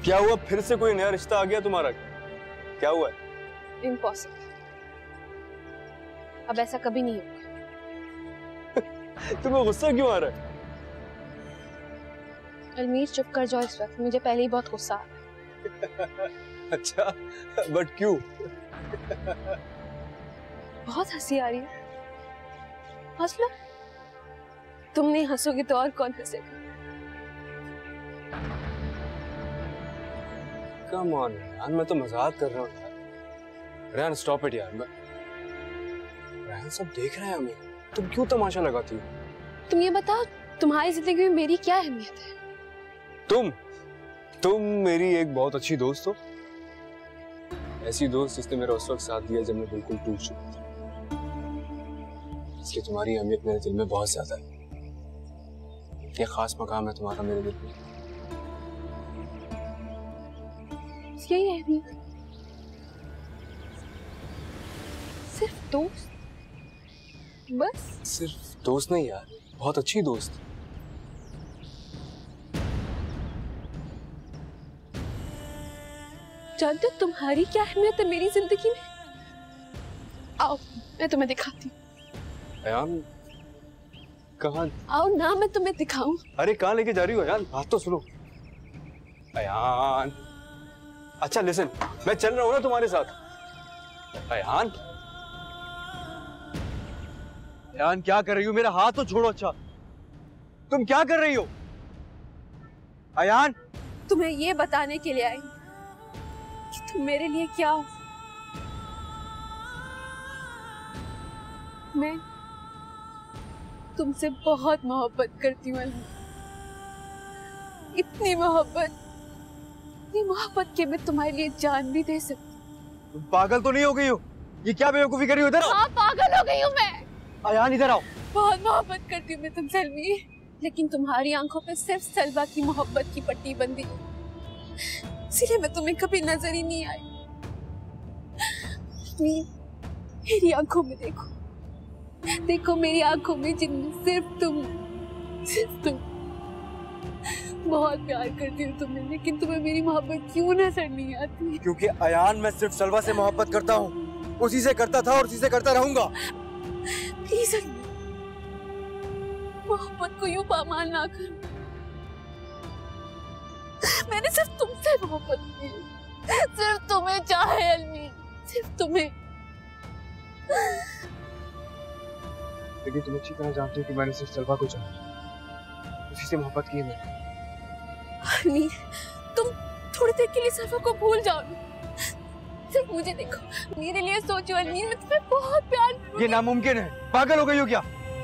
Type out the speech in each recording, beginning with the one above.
क्या हुआ, फिर से कोई नया रिश्ता आ गया तुम्हारा? क्या हुआ? इम्पॉसिबल, अब ऐसा कभी नहीं होगा। तुम्हें गुस्सा क्यों आ रहा है? अलमीर चुप कर जाओ, इस वक्त मुझे पहले ही बहुत गुस्सा आ रहा है। अच्छा, बट क्यों? बहुत हंसी आ रही है, हंस लो। तुम नहीं हंसोगे तो और कौन हंसेगा? कम ऑन यार, मैं तो मजाक कर रहा हूँ यार। रेहान स्टॉप इट यार, रेहान सब देख रहे हैं हमें, तुम क्यों तमाशा लगाती हो? तुम ये बताओ, तुम्हारी जिंदगी में मेरी क्या अहमियत है? तुम मेरी एक बहुत अच्छी दोस्त हो, ऐसी दोस्त जिसने मेरा उस वक्त साथ दिया जब मैं बिल्कुल टूट चुका था। इसलिए तुम्हारी अहमियत मेरे दिल में बहुत ज्यादा है। ये खास मकाम है तुम्हारा मेरे दिल में। यही अहमियत? सिर्फ दोस्त? बस? सिर्फ दोस्त नहीं यार, बहुत अच्छी दोस्त। जानते हो तुम्हारी क्या अहमियत है मेरी जिंदगी में? आओ मैं तुम्हें दिखाती हूँ। अयान, कहाँ? आओ ना, मैं तुम्हें दिखाऊं। अरे कहाँ लेके जा रही हो अयान? बात तो सुनो। अयान, अच्छा लिसन, मैं चल रहा हूँ ना तुम्हारे साथ। अयान, अयान क्या कर रही हो? मेरा हाथ तो छोड़ो। अच्छा तुम क्या कर रही हो? अयान, तुम्हें ये बताने के लिए आई कि तुम मेरे लिए क्या हो। मैं तुमसे बहुत मोहब्बत करती हूँ अलमीर। इतनी मोहब्बत कि मैं तुम्हारे लिए जान भी दे सकती। तुम पागल तो नहीं हो गई हो? ये क्या बेवकूफी कर रही हो? इधर आओ। हाँ पागल हो गई हूँ मैं। अयान इधर आओ। बहुत मोहब्बत करती हूँ मैं तुमसे अलमीर, लेकिन तुम्हारी आंखों पे सिर्फ सलवा की मोहब्बत की पट्टी बंदी, इसलिए मैं तुम्हें कभी नजर ही नहीं आई। मेरी आंखों में देखो, देखो मेरी आंखों में, जिनमें सिर्फ तुम। बहुत प्यार करती हूँ तुम्हें, लेकिन तुम्हें मेरी मोहब्बत क्यों नजर नहीं आती? क्योंकि अयान, मैं सिर्फ सलवा से मोहब्बत करता हूँ, उसी से करता था और उसी से करता रहूंगा। प्लीज मोहब्बत को यूं पामाल ना करो। मैंने सिर्फ तुमसे मोहब्बत की, सिर्फ तुम्हें चाहे अलमीर, सिर्फ तुम्हें। लेकिन तुम अच्छी तरह जानती हो कि मैंने सिर्फ सलवा को चाहा, उसी से मोहब्बत की है मैंने। अलमीर, तुम थोड़ी देर के लिए सलवा को भूल जाओ ना, सिर्फ मुझे देखो, मेरे लिए सोचो अलमीर, मैं तुम्हें बहुत प्यार करूंगी। ये नामुमकिन है, पागल हो गई हो क्या?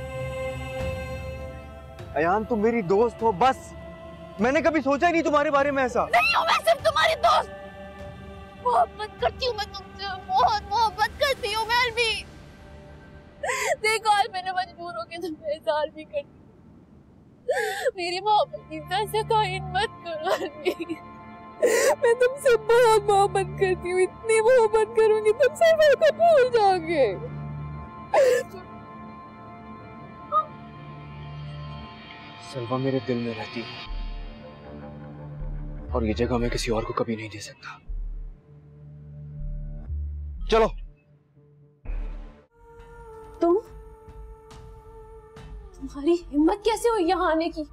अयान तुम मेरी दोस्त हो बस, मैंने कभी सोचा ही नहीं तुम्हारे बारे में ऐसा। नहीं हूँ मैं सिर्फ तुम्हारी दोस्त, मोहब्बत करती हूँ मैं तुमसे, बहुत मोहब्बत करती हूँ मैं अलमीर। देखो आज मैंने मजबूर होकर तुम्हें इज़हार भी कर दिया। मेरी मोहब्बत की से तौहीन मत करो अलमीर, मैं तुमसे बहुत मोहब्बत करती हूँ, इतनी मोहब्बत करूंगी तुमसे मेरे को भूल जाओगे। सलवा मेरे दिल में रहती है और ये जगह मैं किसी और को कभी नहीं दे सकता। चलो। तुम्हारी हिम्मत कैसे हुई यहाँ आने की?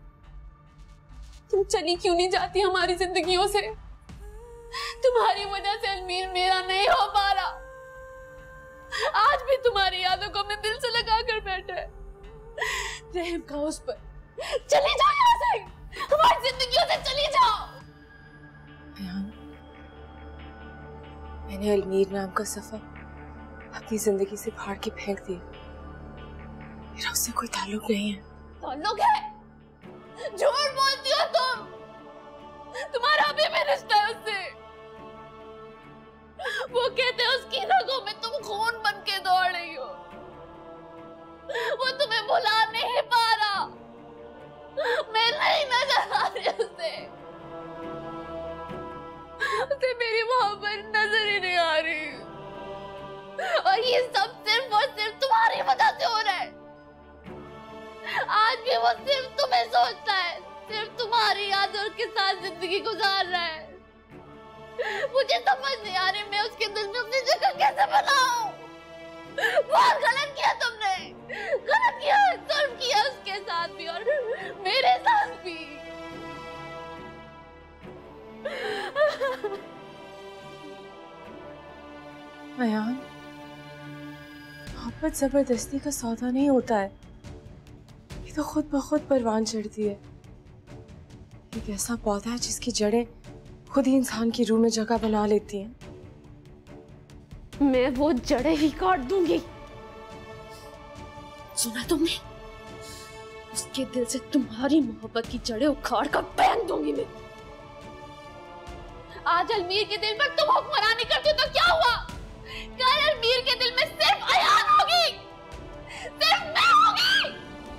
तुम चली क्यों नहीं जाती हमारी जिंदगियों से? तुम्हारी वजह से अलमीर मेरा नहीं हो पा रहा, आज भी तुम्हारी यादों को अपने दिल से लगा कर बैठा है। रहम का उस पर, चली जाओ यहाँ से, हमारी जिंदगियों से चली जाओ। मैंने अलमीर नाम का सफर अपनी जिंदगी से फाड़ के फेंक दिया, मेरा उससे कोई ताल्लुक नहीं है। ताल्लुक है? झूठ बोलती हो तुम, तुम्हारा अभी भी रिश्ता है उससे। वो कहते हैं उसकी रगों में तुम खून बन के दौड़ रही हो, वो तुम्हें भुला नहीं पा रहा, मैं नहीं नजर आ रही उसे मेरी मोहब्बत नजर ही नहीं आ रही, और ये सब सिर्फ और सिर्फ तुम्हारी वजह से हो रहा है। आज भी वो सिर्फ तुम्हें सोचता है, सिर्फ तुम्हारी यादों के साथ जिंदगी गुजार रहा है। मुझे समझ नहीं आ रही मैं उसके दिल में अपनी जगह कैसे बनाऊं। बहुत गलत किया तुमने, गलत किया, जुल्म किया उसके साथ भी और मेरे साथ भी। अयान, मोहब्बत जबरदस्ती का सौदा नहीं होता है, ये तो खुद ब खुद परवान चढ़ती है। एक ऐसा पौधा है जिसकी जड़ें खुद ही इंसान की रूह में जगह बना लेती हैं। मैं वो जड़ें ही काट दूंगी। सुना तुमने? उसके दिल से तुम्हारी मोहब्बत की जड़ें उखाड़ कर फेंक दूंगी मैं। आज अलमीर के दिल पर तुम हुक्मरानी करती तो क्या हुआ? कल अलमीर के दिल में सिर्फ अयान होगी, सिर्फ मैं होगी।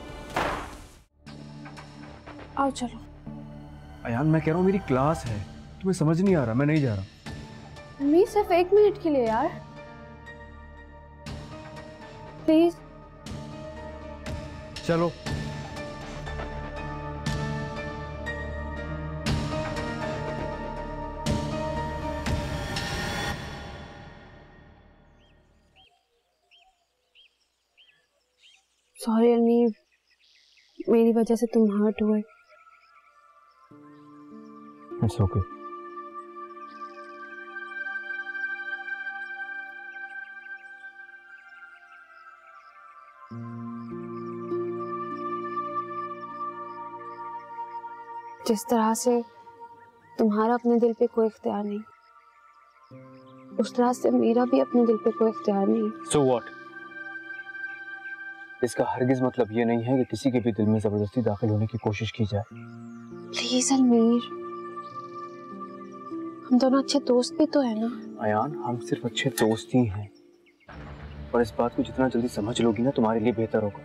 आओ चलो। अयान मैं कह रहा हूँ मेरी क्लास है, तुम्हें समझ नहीं आ रहा, मैं नहीं जा रहा। अम्मी सिर्फ 1 मिनट के लिए यार, प्लीज। चलो। सॉरी अलमीर, मेरी वजह से तुम हर्ट हुए। It's okay. जिस तरह से तुम्हारा अपने दिल पे कोई इख्तियार नहीं, उस तरह से मेरा भी अपने दिल पे कोई इख्तियार नहीं। So what? इसका हरगिज मतलब ये नहीं है कि किसी के भी दिल में जबरदस्ती दाखिल होने की कोशिश की जाए। प्लीज अलमीर, हम दोनों अच्छे दोस्त भी तो है ना। अयान हम सिर्फ अच्छे दोस्त ही हैं, और इस बात को जितना जल्दी समझ लोगी ना तुम्हारे लिए बेहतर होगा।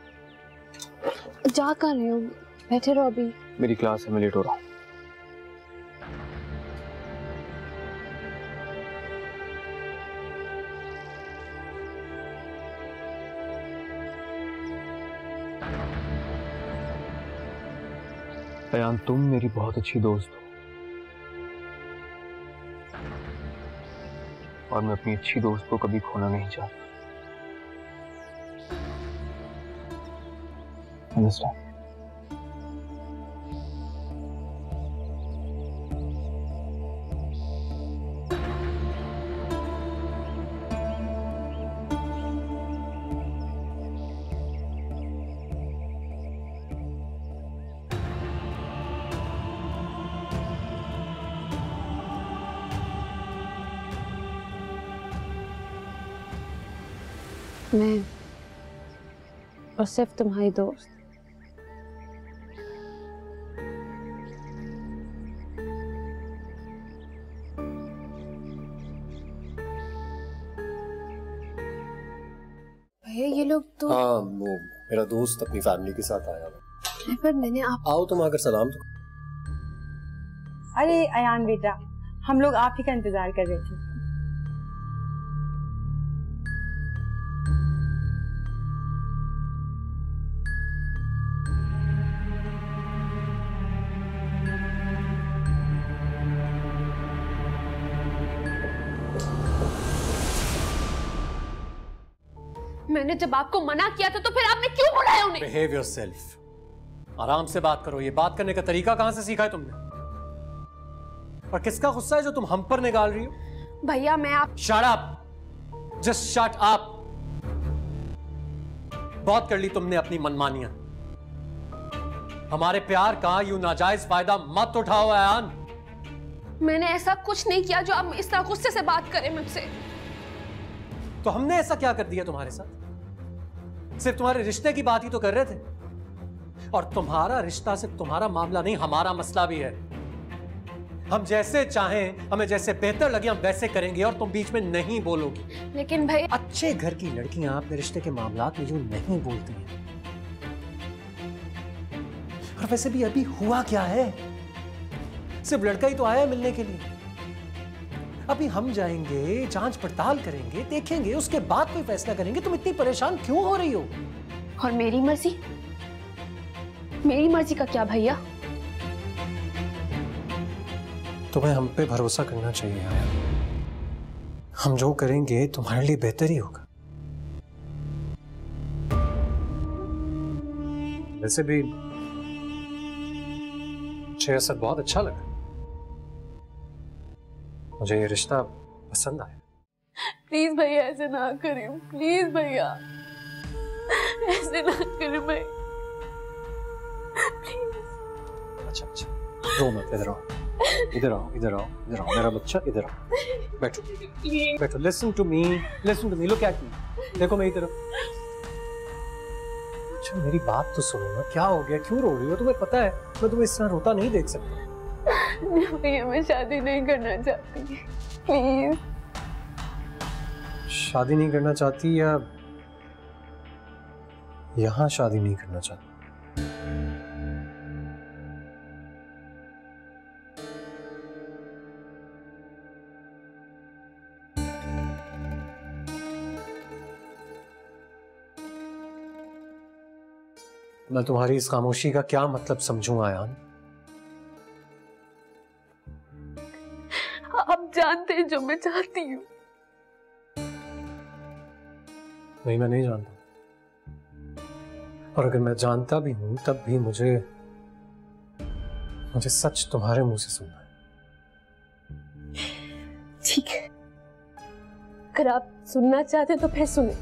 जा कर रहे हो, बैठे रहो अभी। मेरी क्लास है, मैं लेट हो रहा हूँ। अयान तुम मेरी बहुत अच्छी दोस्त हो, और मैं अपनी अच्छी दोस्त को कभी खोना नहीं चाहता। अंडरस्टैंड? मैं और सिर्फ तुम्हारी दोस्त। भैया ये लोग तो। हाँ, वो मेरा दोस्त अपनी फैमिली के साथ आया है। पर मैंने आप। आओ तुम आकर सलाम तो। अरे अयान बेटा, हम लोग आप ही का इंतजार कर रहे थे। मैंने जब आपको मना किया था तो फिर आपने क्यों बुलाया उन्हें? Behave yourself. आराम से बात करो। ये बात करने का तरीका कहां से सीखा है तुमने? और किसका गुस्सा है जो तुम हम पर निकाल रही हो? भैया मैं आप। Shut up. Just shut up. बहुत कर ली तुमने अपनी मनमानियां। हमारे प्यार का यूं नाजायज फायदा मत उठाओ अयान। मैंने ऐसा कुछ नहीं किया जो आप इस तरह गुस्से से बात करें मुझसे। तो हमने ऐसा क्या कर दिया तुम्हारे साथ? सिर्फ तुम्हारे रिश्ते की बात ही तो कर रहे थे, और तुम्हारा रिश्ता सिर्फ तुम्हारा मामला नहीं, हमारा मसला भी है। हम जैसे चाहें, हमें जैसे बेहतर लगे हम वैसे करेंगे, और तुम बीच में नहीं बोलोगी। लेकिन भाई अच्छे घर की लड़कियां अपने रिश्ते के मामलात में यूं नहीं बोलती हैं। और वैसे भी अभी हुआ क्या है? सिर्फ लड़का ही तो आया है मिलने के लिए। अभी हम जाएंगे, जांच पड़ताल करेंगे, देखेंगे, उसके बाद कोई फैसला करेंगे। तुम इतनी परेशान क्यों हो रही हो? और मेरी मर्जी का क्या भैया? तुम्हें हम पे भरोसा करना चाहिए आया। हम जो करेंगे तुम्हारे लिए बेहतर ही होगा। वैसे भी मुझे असर बहुत अच्छा लगा। मुझे ये रिश्ता पसंद आया। प्लीज भैया ऐसे ना करें, प्लीज भैया ऐसे ना करें भाई, प्लीज। अच्छा रो मत, इधर आओ, इधर आओ, इधर आओ, इधर आओ मेरा बच्चा, इधर आओ, बैठो बैठो। Listen to me, look at me, देखो मेरी तरफ। अच्छा मेरी बात तो सुनो ना, क्या हो गया, क्यों रो रही हो? तुम्हें पता है मैं तुम्हें इस तरह रोता नहीं देख सकता। भैया मैं शादी नहीं करना चाहती, प्लीज। शादी नहीं करना चाहती या यहां शादी नहीं करना चाहती? मैं तुम्हारी इस खामोशी का क्या मतलब समझूं आयान? आप जानते हैं जो मैं चाहती हूँ। नहीं, मैं नहीं जानता, और अगर मैं जानता भी हूं तब भी मुझे सच तुम्हारे मुंह से सुनना है। ठीक है, अगर आप सुनना चाहते तो फिर सुने।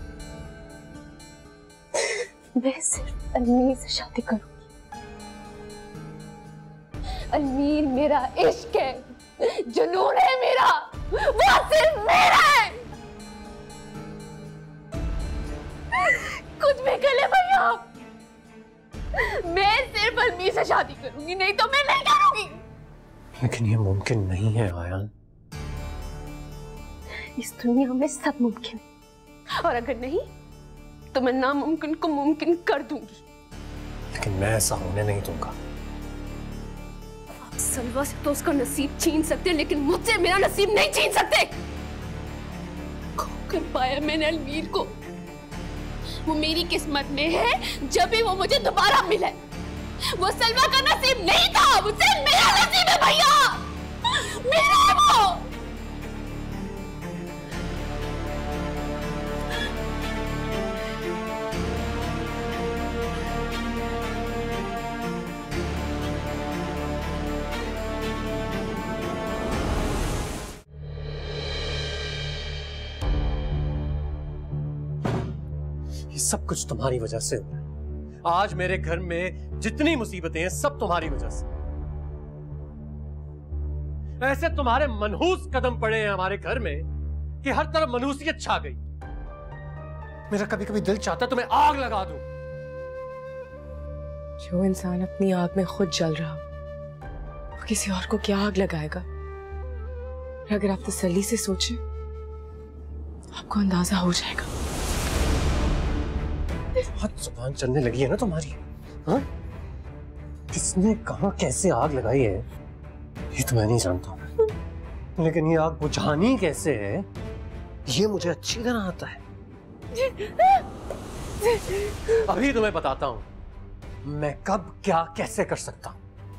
मैं सिर्फ अलमीर से शादी करूंगी। अलमीर मेरा इश्क है, जुनून है मेरा, वो सिर्फ मेरा है। कुछ भी कर ले भैया, मैं सिर्फ अलमीर से शादी करूंगी, नहीं तो मैं नहीं करूंगी। लेकिन ये मुमकिन नहीं है आयान। इस दुनिया में सब मुमकिन है, और अगर नहीं तो मैं नामुमकिन को मुमकिन कर दूंगी। लेकिन मैं ऐसा होने नहीं दूंगा। आप सलवा से तो उसका नसीब छीन सकते हैं, लेकिन मुझसे मेरा नसीब नहीं छीन सकते। खो कर पाया मैंने अलमीर को, वो मेरी किस्मत में है। जब भी वो मुझे दोबारा मिले, वो सलवा का नसीब नहीं था, मुझसे मेरा नसीब है भैया, मेरा है वो। सब कुछ तुम्हारी वजह से हो रहा है। आज मेरे घर में जितनी मुसीबतें हैं सब तुम्हारी वजह से। ऐसे तुम्हारे मनहूस कदम पड़े हैं हमारे घर में कि हर तरफ मनहूसियत छा गई। मेरा कभी कभी दिल चाहता है तुम्हें आग लगा दूं। जो इंसान अपनी आग में खुद जल रहा वो किसी और को क्या आग लगाएगा? अगर आप तसल्ली से सोचें आपको अंदाजा हो जाएगा। बहुत जुबान चलने लगी है ना तुम्हारी, हाँ? किसने कहां कैसे आग लगाई है ये तो मैं नहीं जानता, लेकिन ये आग बुझानी कैसे है ये मुझे अच्छी तरह आता है। अभी तुम्हें बताता हूं मैं कब क्या कैसे कर सकता हूं।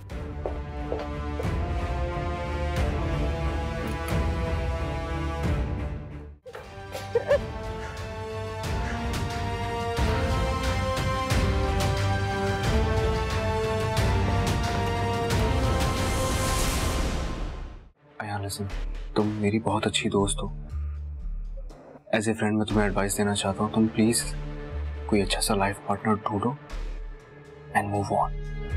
तुम मेरी बहुत अच्छी दोस्त हो। एज ए फ्रेंड मैं तुम्हें एडवाइस देना चाहता हूँ, तुम प्लीज कोई अच्छा सा लाइफ पार्टनर ढूंढो एंड मूव ऑन।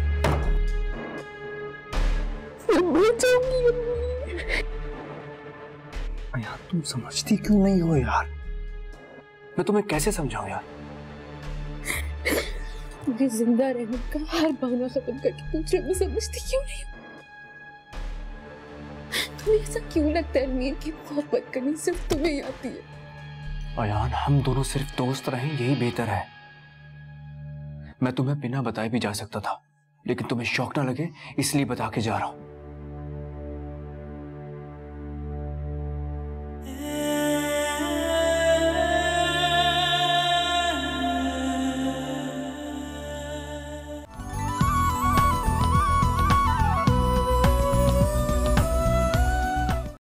यार तुम समझती क्यों नहीं हो यार? मैं तुम्हें कैसे समझाऊं यार? मुझे जिंदा रहने का हर बहाना खत्म करके दूसरे में समझती क्यों नहीं? तुम्हें ऐसा क्यों लगता है अलमीर की मोहब्बत करनी सिर्फ तुम्हें ही आती है? अयान हम दोनों सिर्फ दोस्त रहें यही बेहतर है। मैं तुम्हें बिना बताए भी जा सकता था, लेकिन तुम्हें शौक ना लगे इसलिए बता के जा रहा हूं।